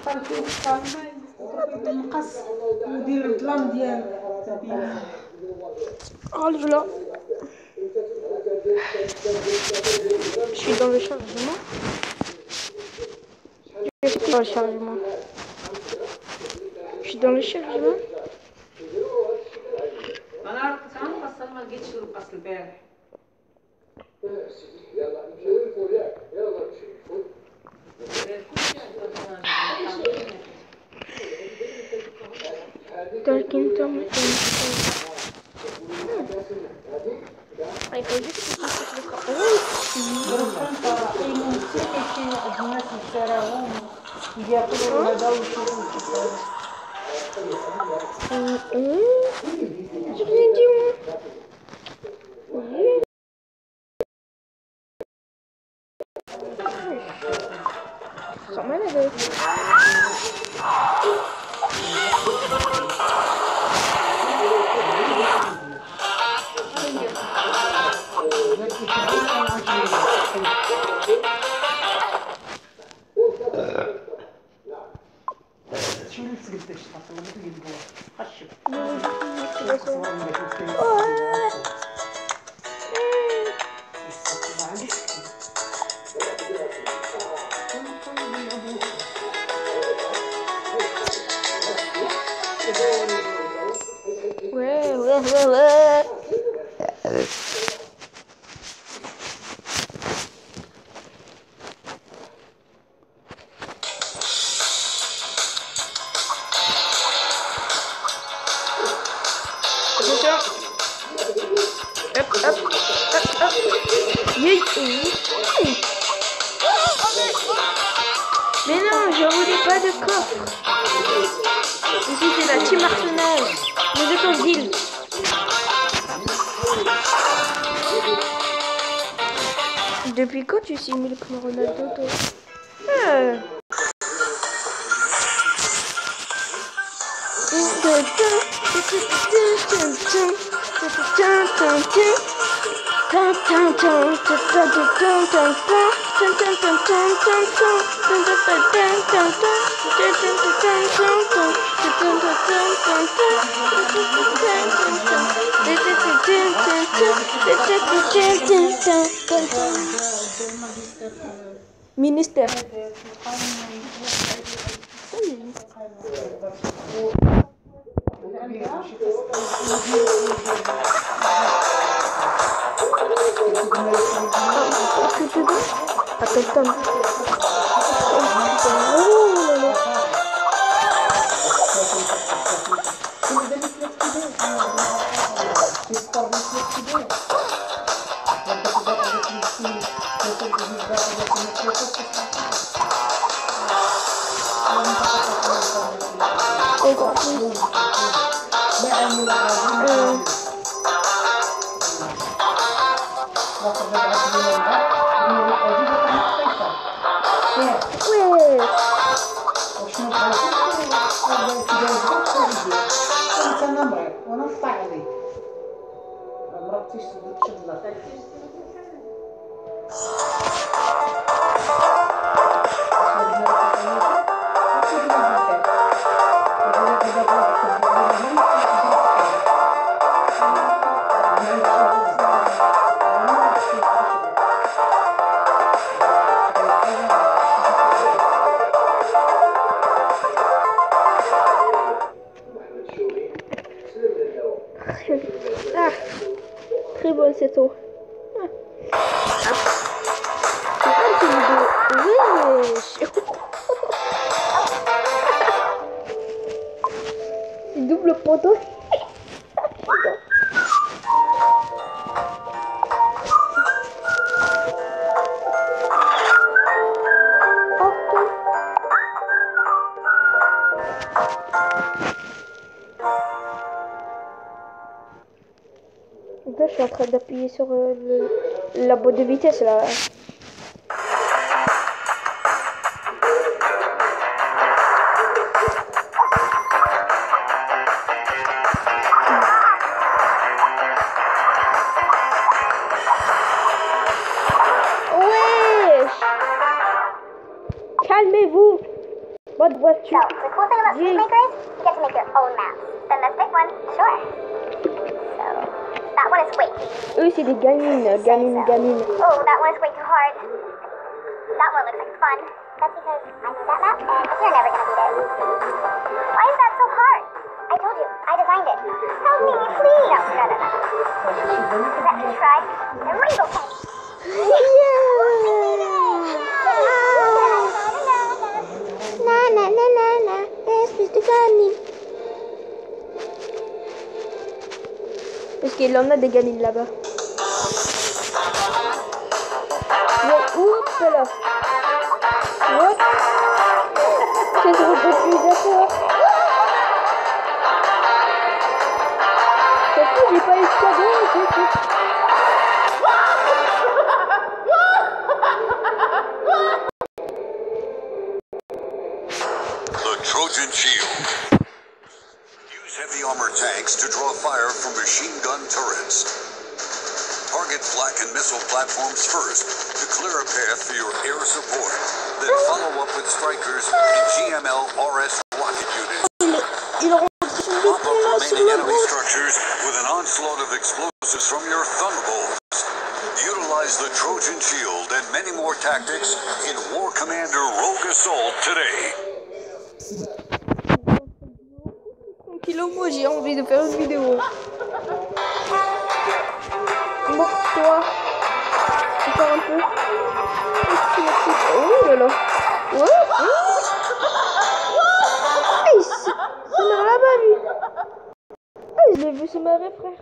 دخل فيه القلب بالمقص ودير الظلام ديالو. Enlève-la. Je suis dans le chargement. Je suis dans le chargement. Je suis dans le chargement. انا كان مقصر ما لقيتش القص البارح. Il faut juste que tu fasses le corps. J'ai rien dit, moi. Ça m'a l'air. Ouais. Hop. Mais non, je voulais pas de coffre. Ici c'est la team Arsenal. Nous êtes en guilde. Depuis quand tu simules comme Ronaldo, toi? Ministère. Attends. Ah, très bon c'est tout. C'est double poteau. Je suis en train d'appuyer sur la boîte de vitesse là. Calmez-vous. Votre voiture. So, the cool thing about Speed Maker is you get to make your own maps. Then let's pick one. Sure. So, that one is way too easy. Eux, c'est des gamines. Gamines. Oh, that one is way too hard. That one looks like fun. That's because I made that map, and you're never gonna beat it. Why is that so hard? I told you, I designed it. Help me, please. No. Let me try the rainbow pen. Espèce de gamine. Parce qu'il en a des gamines là-bas. Oups là. What? Qu'est-ce que je suis d'accord? C'est fou, j'ai pas eu de cadeau. The Trojan Shield. Use heavy armor tanks to draw fire from machine gun turrets. Target flak and missile platforms first to clear a path for your air support. Then follow up with strikers and GML RS rocket units. Pop up remaining enemy structures with an onslaught of explosives from your Thunderbolts. Utilize the Trojan Shield and many more tactics in War Commander Rogue Assault today. Tranquillement, moi j'ai envie de faire une vidéo. Mort-toi. Encore un peu. Oh là là. Hey, c'est marre là-bas lui. Ah, je l'ai vu se marrer, frère.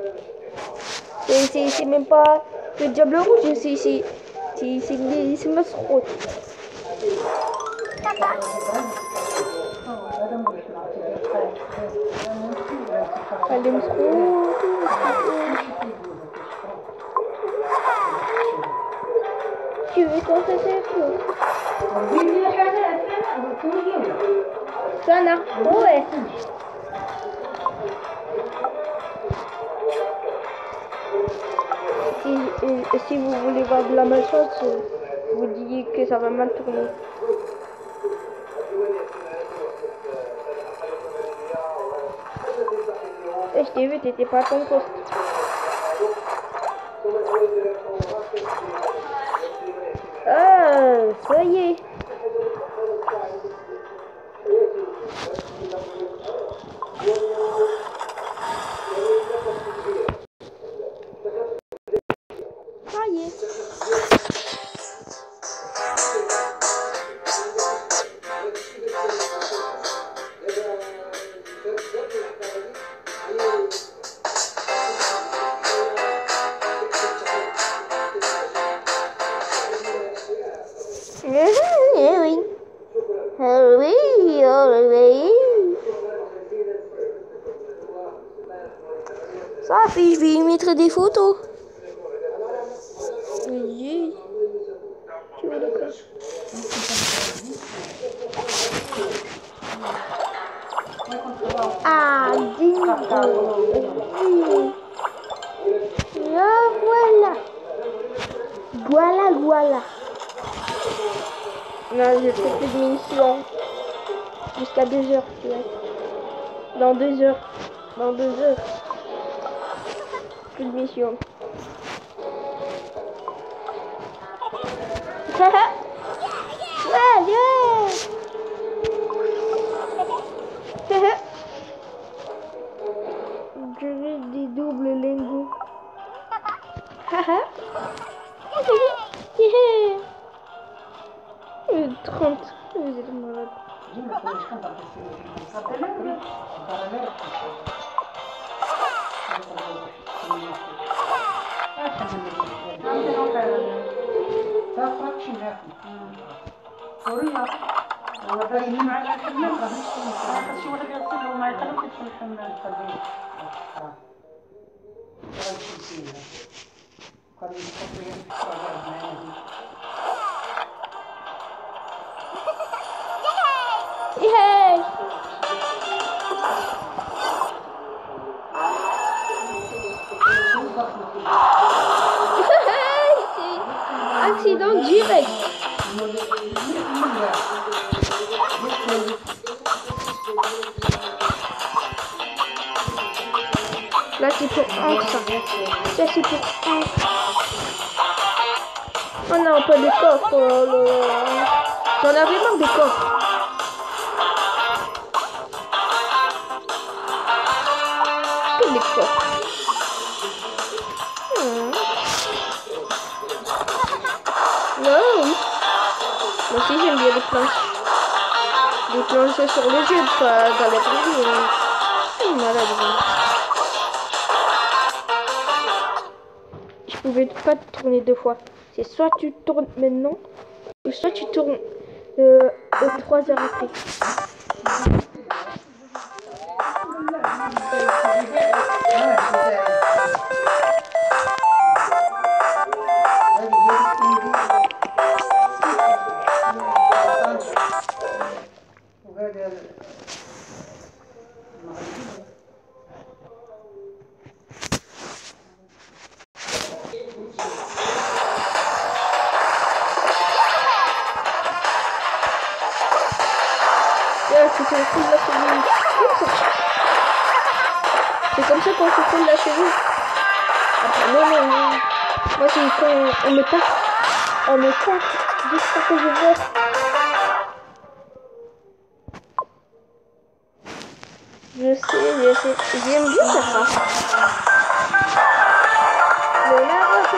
C'est même pas le diable rouge, c'est Masroth. Allez, Masroth. Tu veux qu'on se fasse quoi? Ça n'a ouais. Si vous voulez voir de la malchance, vous dites que ça va mal tourner. Et je t'ai vu, t'étais pas à ton poste. Ah, ça y est. Ça y est. Ça, puis je vais y mettre des photos. Oui. Tu vois le cas. Ah, dingo. Oui. Voilà. Voilà. Non, je fais plus de munitions. Jusqu'à 2 heures, tu vois. Dans 2 heures. Plus de mission. Ouais. Je veux des doubles lingots. 30. Vous êtes malade. Yay! Accident direct. là c'est pour Hank ça. Ça c'est pour Hank. Oh non, pas des coffres. Oh là là. J'en avais marre des coffres. Que des coffres. Non. Moi aussi j'aime bien les planches. Des planches sur le jeu, pas dans la vraie vie. C'est malade. Je pouvais pas te tourner deux fois. C'est soit tu tournes maintenant, ou soit tu tournes 3 heures après. C'est comme ça qu'on se fout de la cheville. Après, non. Moi, c'est quand on me tape. On me tape juste pour que je vois. Je sais. J'aime bien faire ça. Le Maroc.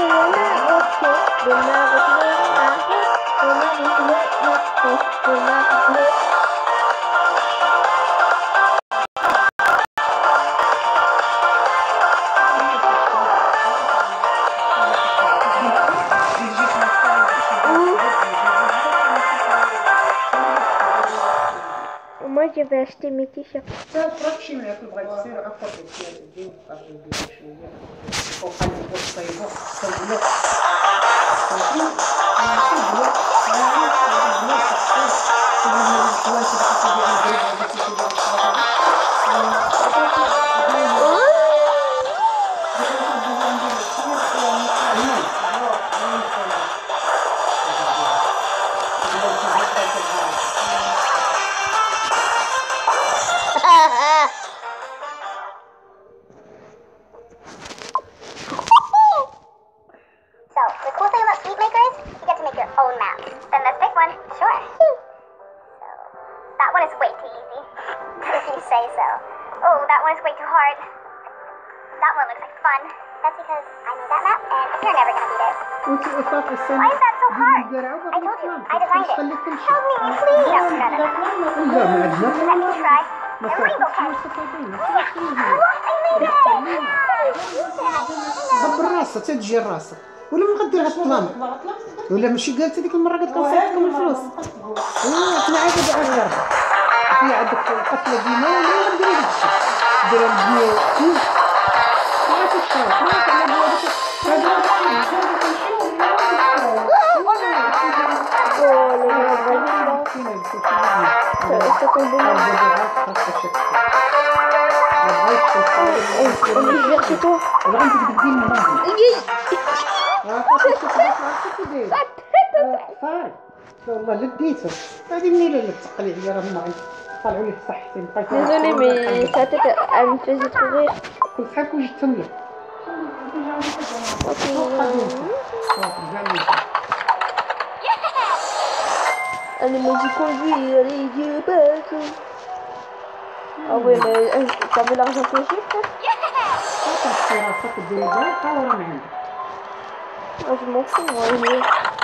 Moi, je vais acheter mes t-shirts. Why is that so hard? I told you, I designed it. Help me, please. No. Let me try. The rainbow pen. دبر راسك تجي راسك ولا ما غدير هالطلام ولا ماشي قالت هذيك المره قالت نصيفطكم الفلوس احنا عاد غير في عندك القفله ديما ولا غندير هذا الشيء دير البيو ما تشوف ما والله لديته هذه منين اللي تقلي عليا راه معي طلعوا لي صحتي بقيت Désolée mais sa tête elle me faisait trop rire. كل حاجه وجدتهم لك Un emoji conduit, allez, Dieu, bateau. Ah ouais, mais t'as vu l'argent que j'ai, frère? Ah, je m'en fous, moi, mais...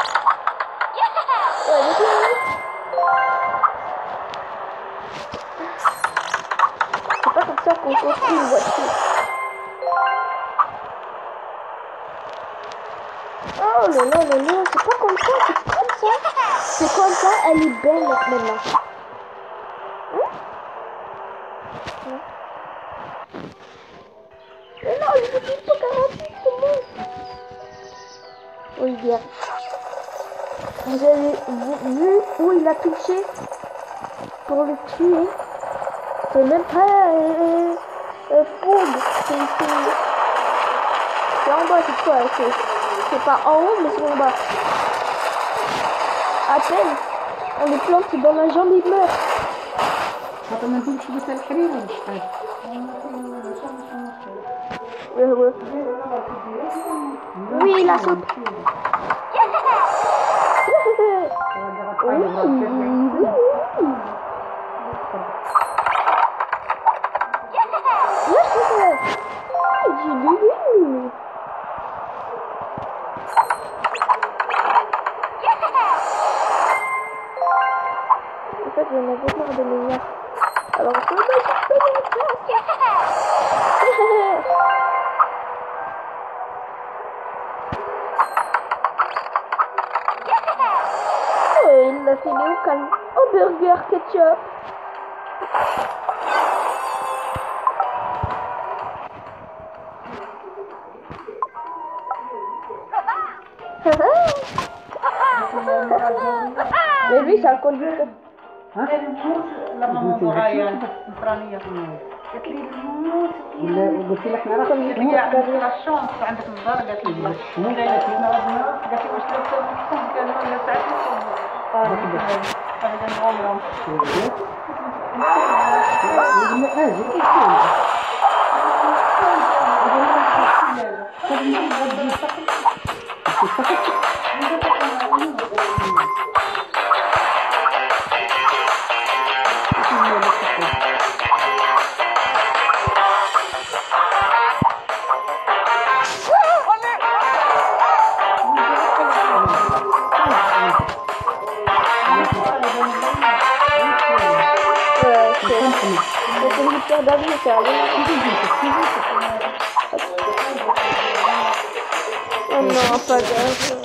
C'est pas comme ça qu'on construit une voiture. Oh là là là là, c'est pas comme ça, c'est comme ça. C'est comme ça, elle est belle maintenant. Mais non, je veux pas 48, c'est bon. Oui, bien. Vous avez vu où il a touché pour le tuer? C'est même pas Poug. C'est en bas, c'est quoi? C'est pas en haut, mais c'est en bas. À peine, on les plante dans la jambe, il meurt. Ouais. Oui, la soupe. En fait, j'en avais marre de mes alors que il l'a filé au calme. Oh, burger ketchup. Mais lui, c'est un conducteur. لما موضوعية نصرانية قالت لي الموت قلت لها احنا راه هي عندك لاشونس عندك الدار قالت لي شنو قالت لي قالت لي واش تلفون كان ولا ساعات هذا نغمرهم Oh non, pas grave.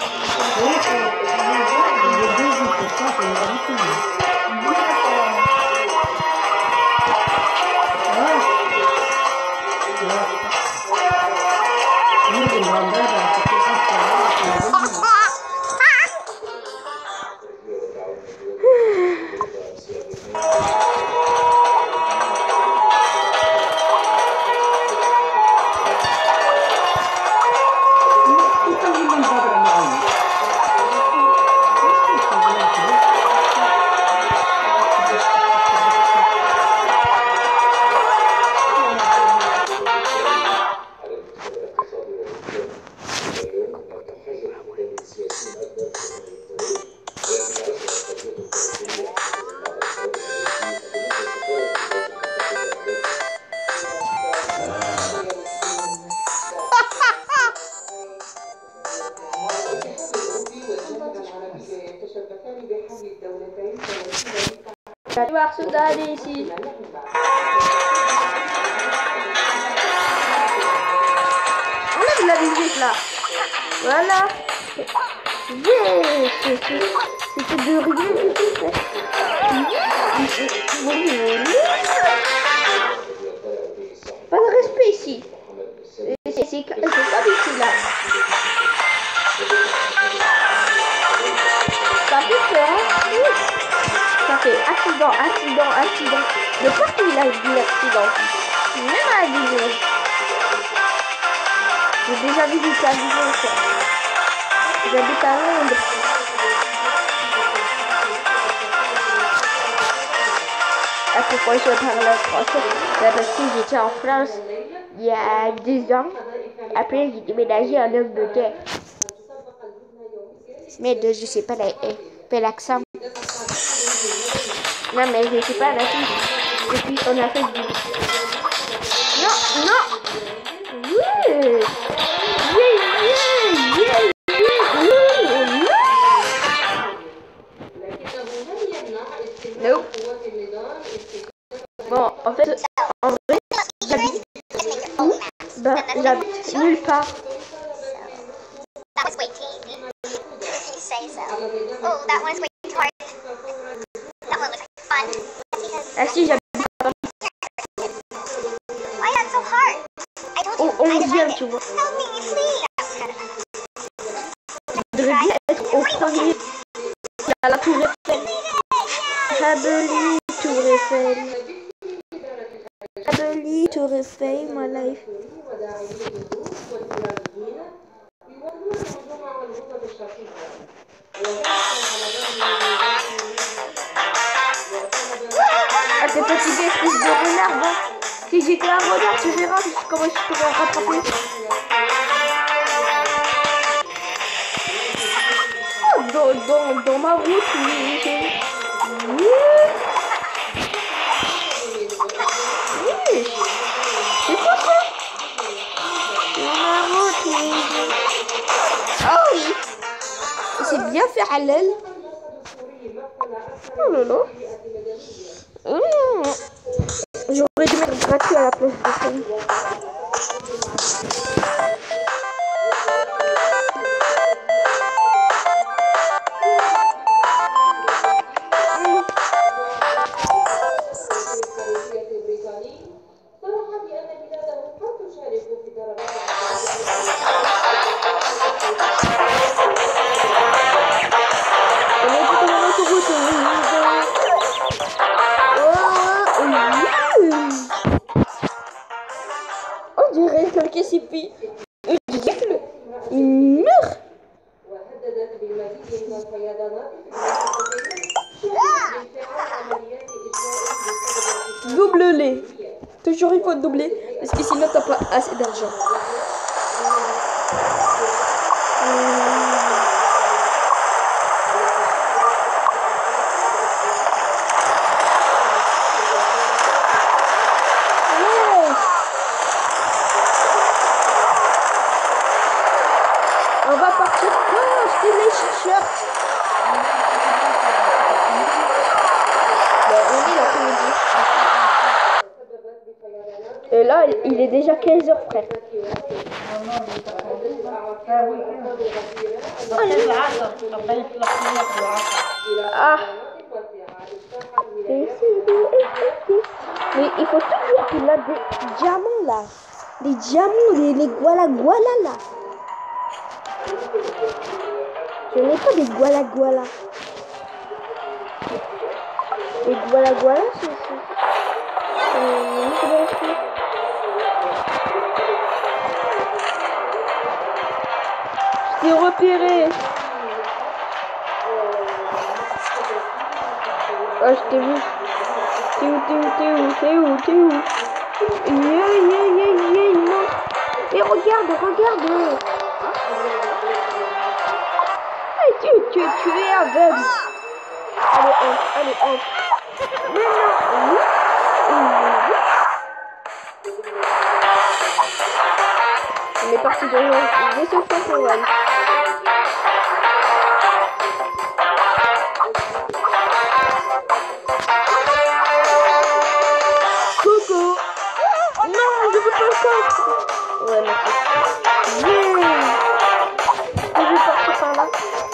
Tu vas regarder ici. Enlève la visite là. Voilà. Yes. C'était de rien du tout. Pas de respect ici. C'est comme ici là. Ça fait peur. Ça fait accident. De partout il a eu de l'accident. Même à Dijon. J'ai déjà visité à Dijon. J'habite à Londres. À pourquoi je parle français? Parce que j'étais en France il y a 2 ans. Après j'ai déménagé en Angleterre. Mais je sais pas l'accent. Non mais je sais pas la fille. Et puis on a fait du... Non. Oui. Non. Bon, en fait, en vrai, j'habite où? Ben, j'habite nulle part. That was way too easy. If you say so. Oh, that one's way too hard. That one looks like fun. Ah si, j'habite. Why is that so hard? I told you. On I vient, designed tu it. vois. Help me, please. Je voudrais bien être au premier. À la tour Eiffel. Habeli, tour Eiffel. Habeli, tour Eiffel, my life. Ah, t'es fatigué, fils de renard, va. Si j'étais un renard, tu verras comment je pourrais rattraper. Oh, dans ma route, oui. C'est quoi ça? Dans ma route, oui. Oh oui. C'est bien fait à l'aile. Oh là là. J'aurais dû mettre gratuit à la place de ça. On dirait quelqu'un s'y plie. Il meurt. Double-les. Toujours il faut doubler. Parce que sinon t'as pas assez d'argent. On va partir pour acheter les t-shirts. On est l'après-midi. Et là, il est déjà 15h, frère. Ah. Mais il faut toujours qu'il a des diamants là. Des diamants, les guala là. Je n'ai pas des guala. Les guala, c'est je t'ai repéré. Ah, je t'ai vu. T'es où? Non. Et regarde. Tu es aveugle. Allez, entre. Mais non. On est parti de vaisseau temporel. Coco. Non, je veux pas le coffre. Ouais, merci. Je vais partir par là.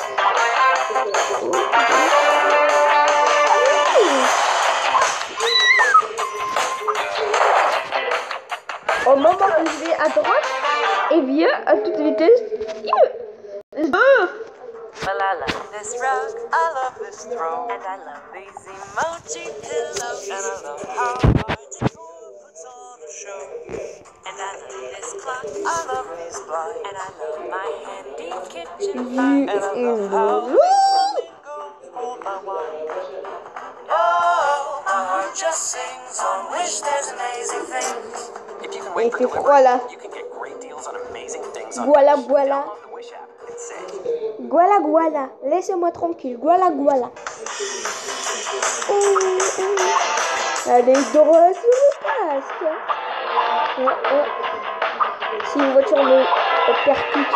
Au moment où je vais à droite, et vieux à toute vitesse, il me... Well, I love this rug, I love this throw, and I love these emoji pillows, and I love how hard the drawer puts on a show. And I love this clock, I love these blinds, and I love my handy kitchen fire, and I love how these flamingos hold my wine. Oh, my heart just sings on wish there's amazing things. If you can wait for delivery, voilà. you can get great deals on amazing things on Voilà. Download the Wish app and save. Voilà. Laissez-moi tranquille. Voilà. Allez, droit sur le casque. Si une voiture me percute.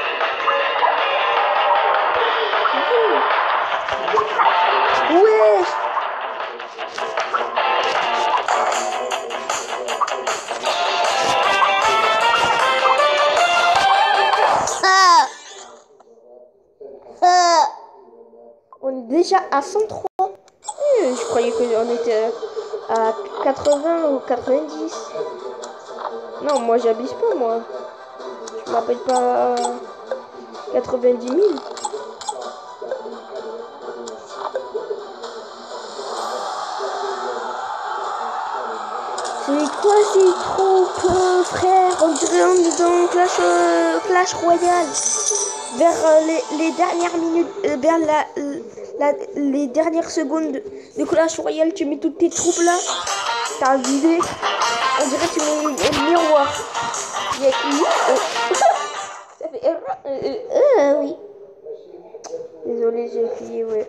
Wesh. On est déjà à 103. Je croyais qu'on était à 80 ou 90. Non, moi j'abuse pas, moi. Je m'appelle pas 90 000. C'est quoi ces troupes, frère? On dirait on est dans Clash Royale. Vers les dernières minutes, vers les dernières secondes de Clash Royale, tu mets toutes tes troupes là. T'as vidé. On dirait que tu mets le miroir. Il y a qui ça fait oui. Désolé, j'ai appuyé, ouais.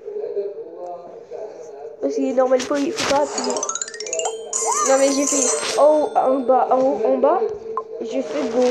Parce qu'il est normal pas, il faut pas appuyer. Non mais j'ai fait en bas, en bas, j'ai fait go.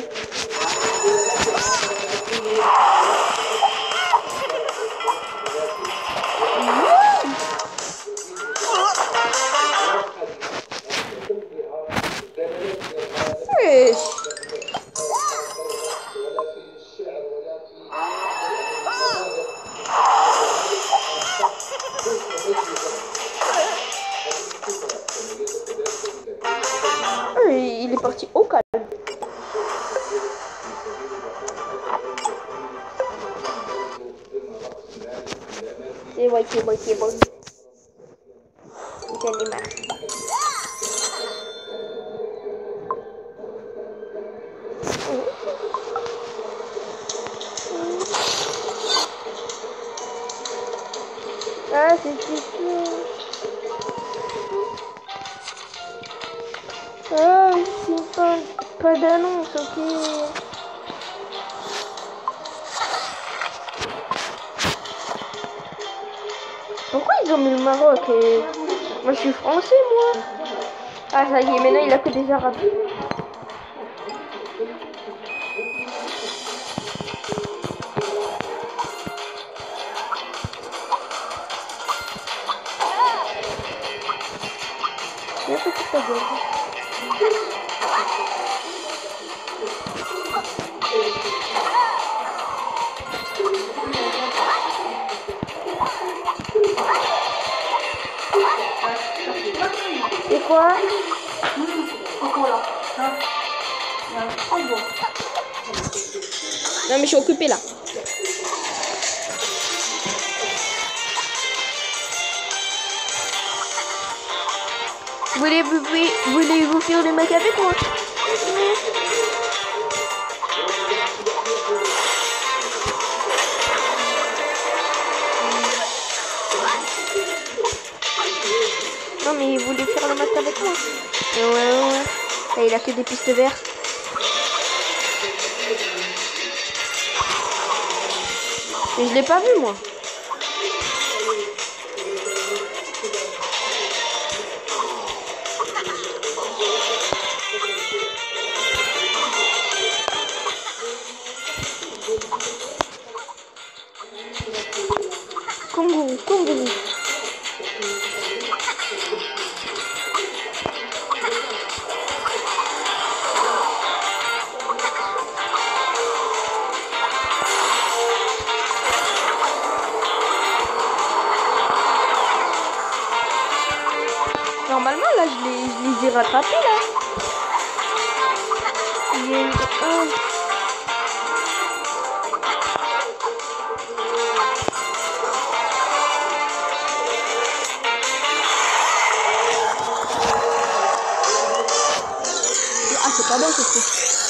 Il est parti au calme. C'est bon, c'est bon, c'est bon. J'en ai marre. Ah, c'est sûr. Ah, c'est pas d'annonce, ok. Pourquoi ils ont mis le Maroc et... Moi je suis français, moi. Ah, ça y est, maintenant il a que des arabes. Viens, petite ta gueule. C'est quoi? Non mais je suis occupée là. Voulez-vous faire le mac avec moi? Non mais il voulait faire le mac avec moi. Ouais. Là, il a que des pistes vertes. Mais je l'ai pas vu moi. Kangourou. Normalement là je les ai rattrapés là. Il y a un. Ah c'est pas bon ce truc.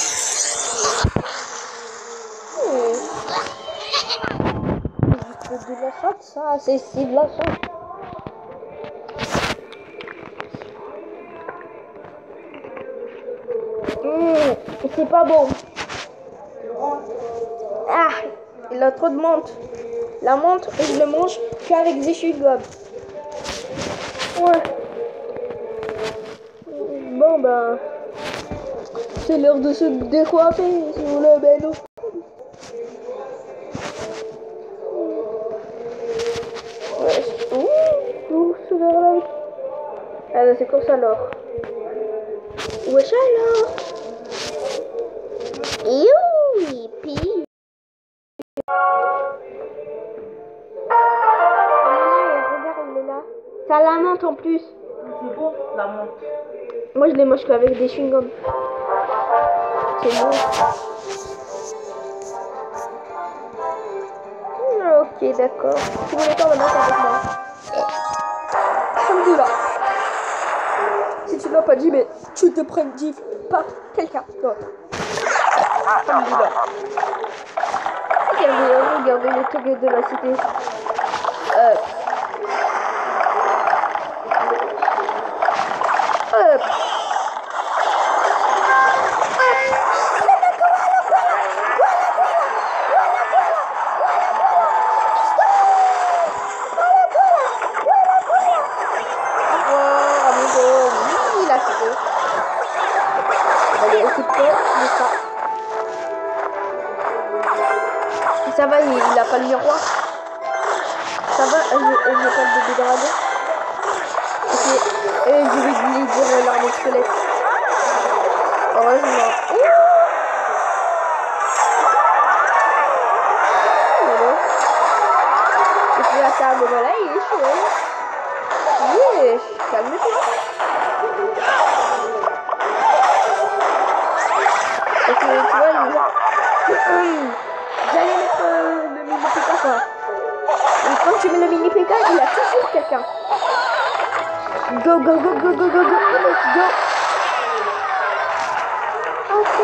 C'est de la chatte ça, c'est de la chatte. C'est pas bon. Ah, il a trop de menthe. La menthe, je le mange qu'avec des chewing-gums. Ouais. Bon ben, c'est l'heure de se décoiffer sur le vélo. Ouh, c'est vers là. Ah, c'est comme ça alors. Wesh alors. Youpi. Regarde, il est là. Ça la menthe en plus. C'est bon, la menthe. Moi je les mange qu'avec des chewing-gums. C'est bon. Ok, d'accord. Tu voulais faire le match avec moi. Alhamdoulilah. Si tu l'as pas dit, mais tu te prends dit par quelqu'un d'autre. Alhamdoulilah. Regardez les trucs de la cité. Hop. Ça va, il a pas le miroir. Ça va, j'ai pas le bébé dragon. Ok, je vais lui dire l'arme squelette. Heureusement. Voilà. Et puis la table, voilà, il est chaud. Oui, calme-toi. Ok, tu vois, j'allais mettre le mini PK quoi. Et quand tu mets le mini PK, il a toujours quelqu'un. Go, go, go, go, go, go, go, let's go. Ok.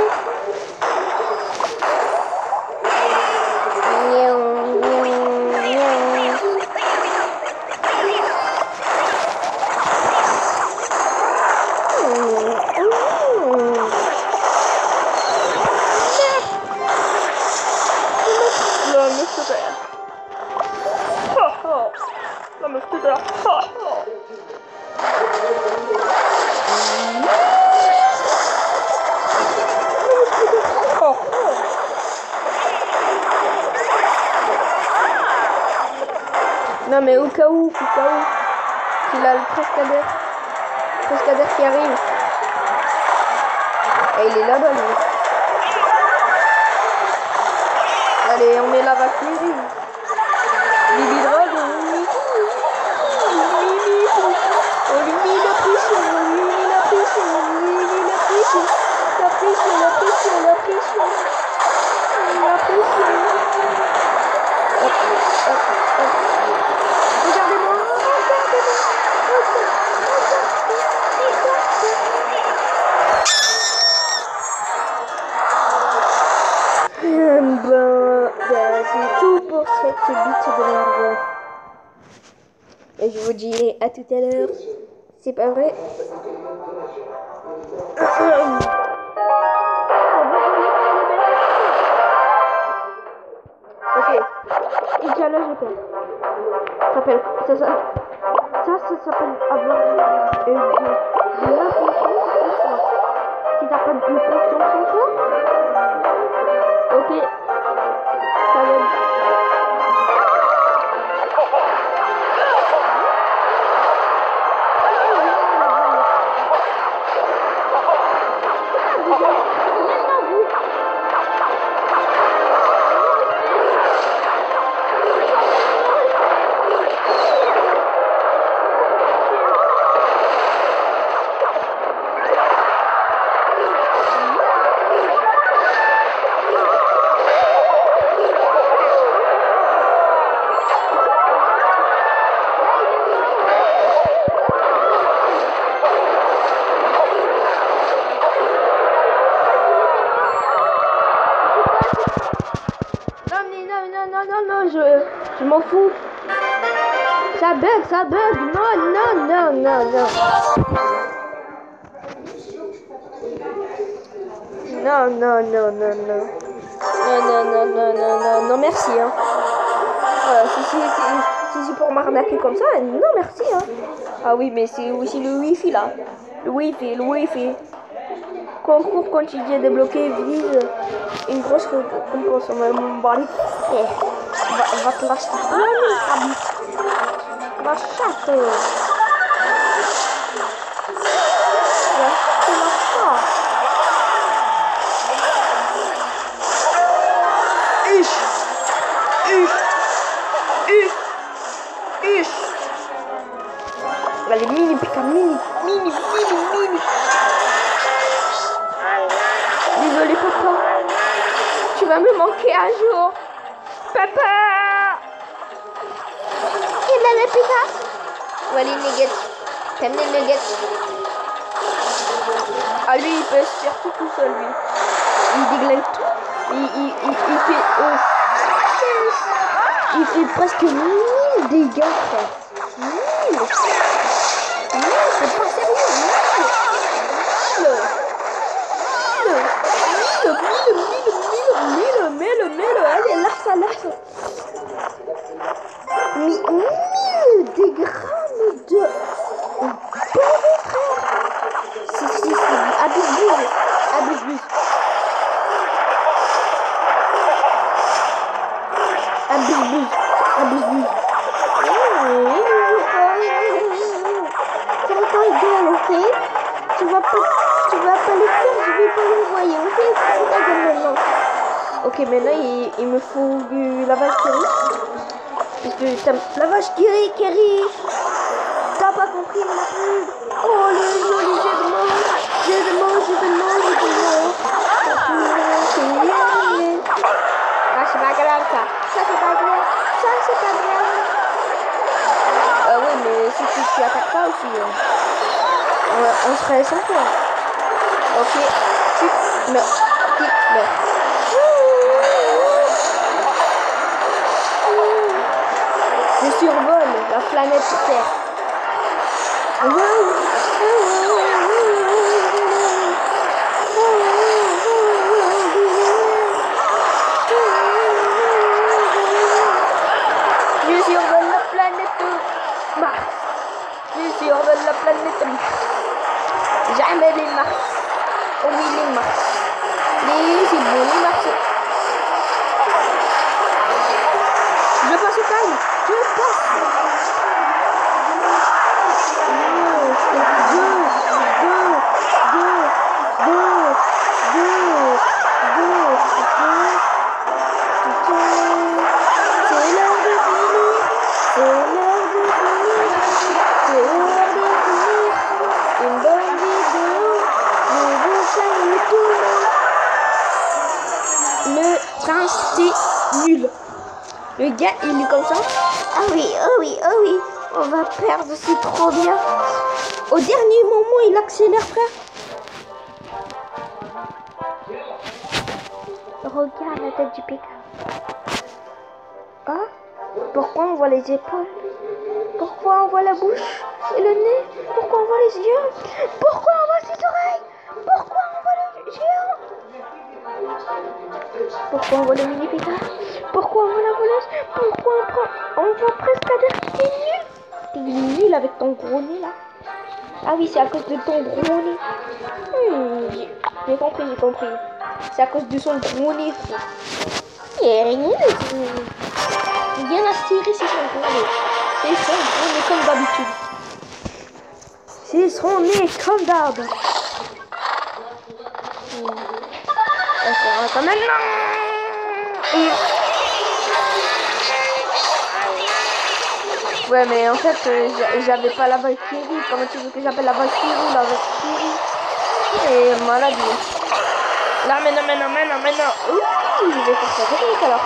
Non mais au cas où, qu'il a le prescadère qui arrive. Et il est là-bas lui. Allez, on met la Valkyrie. Bibi Dragon. On lui met la pression, La pression. Regardez-moi. C'est tout pour cette bite de merde. Et je vous dis à tout à l'heure. C'est pas vrai. Ok. Et déjà là j'ai peur. Ça s'appelle avoir de l'inconfiance en soi. Si t'as pas de confiance en soi, ok, ça va. Je m'en fous. Ça bug. Non. Non, merci, hein. Voilà, si c'est pour m'arnaquer comme ça, non, merci, hein. Ah oui, mais c'est aussi le wifi, là. Le wifi. Concours quotidien débloqué vise une grosse récompense. Mon bari. Va te lâcher. Va chatte. Allez, mini. Désolé, papa. Tu vas me manquer un jour. Papa. Il a les pika. Ouais, les nuggets. T'aimes les nuggets? Ah, lui, il peut se faire tout seul, lui. Il déglingue tout. Il fait presque 1000 dégâts, frère. 1000. c'est pas sérieux. Mille. Allez, lâche ça. 1000 des grammes de pauvre frère. Si, abuse. C'est ta gueule, ok? Tu vas pas le faire, je vais pas l'envoyer, ok? C'est ta gueule maintenant. Ok, maintenant il me faut la vache Kiri. Parce que la vache Kiri. T'as pas compris la pub. Oh le joli jeu de mots. Ah, c'est pas grave ça. Ça c'est pas grave. Oui, mais si tu attaques pas aussi, on serait sans toi. Ok, tu meurs. Je survole la planète Terre. Je survole la planète Mars. Jamais les Mars. Oh oui, les Mars. C'est bon, les Mars. Je passe au calme. Nul. Le gars il est comme ça. Ah oui. On va perdre, c'est trop bien. Au dernier moment il accélère, frère. Regarde la tête du Pika. Ah, pourquoi on voit les épaules? Pourquoi on voit la bouche et le nez? Pourquoi on voit les yeux? Pourquoi on voit ses oreilles? Pourquoi on voit le géant? Pourquoi on voit le mini Pika? Pourquoi on voit la voleuse? Pourquoi on voit presque à dire que t'es nul? T'es nul avec ton gros nez là. Ah oui, c'est à cause de ton gros nez. J'ai compris. C'est à cause de son gros nez. Rien à tirer, c'est son gros nez. C'est son gros nez comme d'habitude. C'est son nez comme d'hab. D'accord, attends maintenant. Ouais, mais en fait, j'avais pas la Valkyrie. Comment tu veux que j'appelle la Valkyrie? La Valkyrie. Et maladie. Là, maintenant. Ouh, je vais faire ça vite alors.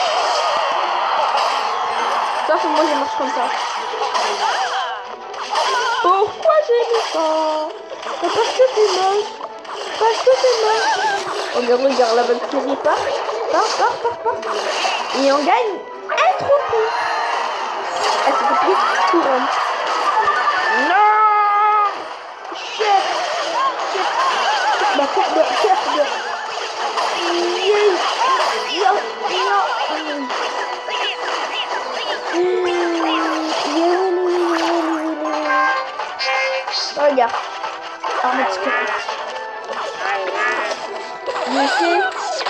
Sauf que moi, je marche comme ça. Pourquoi j'ai mis ça? Parce que c'est moche. Oh, mais regarde, la Valkyrie part. Et on gagne un trophée. Elle se fait plus couronne. Non! Chef! Regarde. Arme de squelette. Monsieur.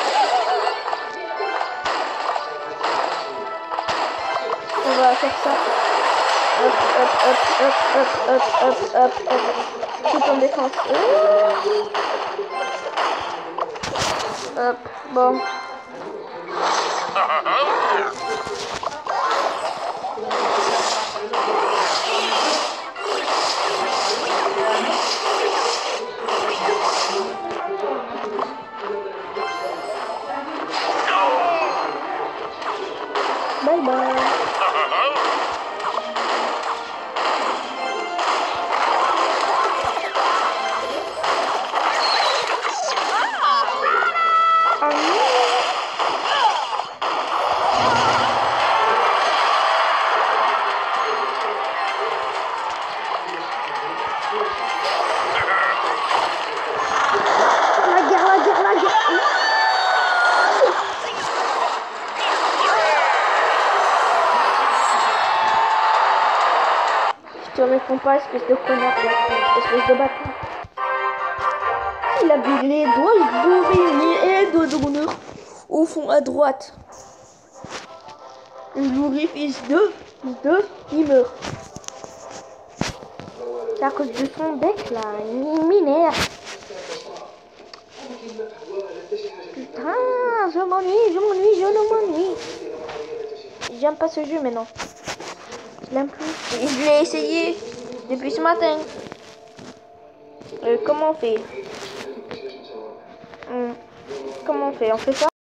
On va faire ça. Hop. Tout en défense. Hop, bon. Bye bye. réponds pas, espèce de connard, espèce de bâtard. Il a mis les doigts bourrés et d'honneur au fond à droite. L'orifice de il meurt. C'est à cause de son bec là, il m'énerve. Putain, je m'ennuie. J'aime pas ce jeu maintenant. Je l'aime plus. Et je l'ai essayé depuis ce matin. Comment on fait? Comment on fait? On fait ça?